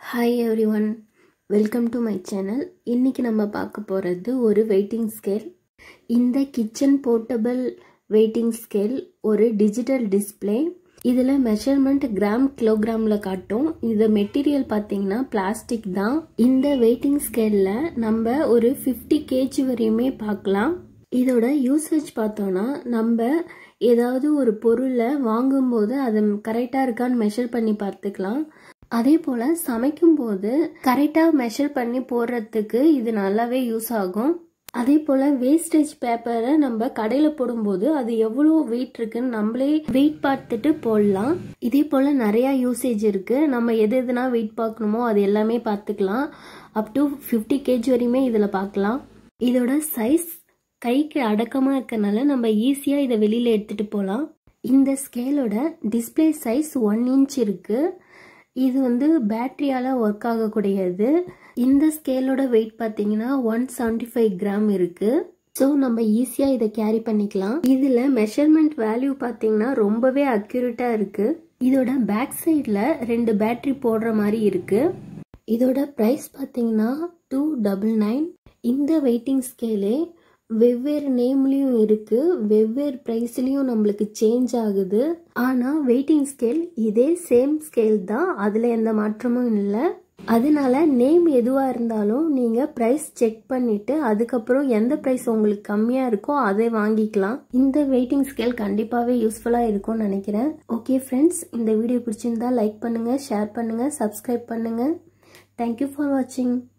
Hi everyone, welcome to my channel. இன்னைக்கு நம்ம பார்க்க போறது ஒரு weighting scale. இந்த kitchen portable weighting scale ஒரு digital display. இதுல measurement gram kilogramல காட்டும். இது மெட்டீரியல் பாத்தீங்கன்னா பிளாஸ்டிக் தான். இந்த weighting scaleல நம்ம ஒரு 50 kg வரையுமே பார்க்கலாம். இதோட யூசேஜ் பார்த்தோம்னா நம்ம ஏதாவது ஒரு பொருளை வாங்கும்போது அது கரெக்டா இருக்கான்னு மெஷர் பண்ணி பார்த்துக்கலாம். அதே போல சமைக்கும் போது கரெக்டா மெஷர் பண்ணி போடுறதுக்கு இது நல்லாவே யூஸ் ஆகும். அதே போல வேஸ்டேஜ் பேப்பரை நம்ம கடையில போடும்போது அது எவ்வளவு வெயிட் இருக்குன்னு நம்மளே வெயிட் பார்த்துட்டு போடலாம். இதே போல நிறைய யூசேஜ் இருக்கு. நம்ம எதுனா வெயிட் பார்க்கணுமோ அது எல்லாமே பார்த்துக்கலாம். அப் டு 50 kg வரையுமே இதுல பார்க்கலாம். இதோட சைஸ் கைக்கு அடக்கமா இருக்கனால நம்ம ஈஸியா இதை வெளியில எடுத்துட்டு போலாம். இந்த ஸ்கேலோட டிஸ்பிளே சைஸ் 1 inch இருக்கு. இது பேட்டரியால ஒர்க் ஆகக்கூடியது. இந்த ஸ்கேலோட வெயிட் பாத்தீங்கன்னா 175 கிராம் இருக்கு. ஸோ நம்ம ஈஸியா இதை கேரி பண்ணிக்கலாம். இதுல மெஷர்மெண்ட் வேல்யூ பாத்தீங்கன்னா ரொம்பவே அக்யூரேட்டா இருக்கு. இதோட பேக் சைட்ல 2 பேட்டரி போடுற மாதிரி இருக்கு. இதோட பிரைஸ் பாத்தீங்கன்னா 299. இந்த வெயிட்டிங் ஸ்கேலே வெவ்வேறு நேம்லயும் இருக்கு, வெவ்வேறு பிரைஸ்லயும் நம்மளுக்கு சேஞ்ச் ஆகுது. ஆனா வெயிட்டிங் ஸ்கேல் இதே சேம் ஸ்கேல் தான், அதுல எந்த மாற்றமும் இல்லை. அதனால நேம் எதுவா இருந்தாலும் நீங்க பிரைஸ் செக் பண்ணிட்டு அதுக்கப்புறம் எந்த பிரைஸ் உங்களுக்கு கம்மியா இருக்கோ அதை வாங்கிக்கலாம். இந்த வெயிட்டிங் ஸ்கேல் கண்டிப்பாவே யூஸ்ஃபுல்லா இருக்கும்னு நினைக்கிறேன். ஓகே ஃப்ரெண்ட்ஸ், இந்த வீடியோ பிடிச்சிருந்தா லைக் பண்ணுங்க, ஷேர் பண்ணுங்க, சப்ஸ்கிரைப் பண்ணுங்க. தேங்க்யூ ஃபார் வாட்சிங்.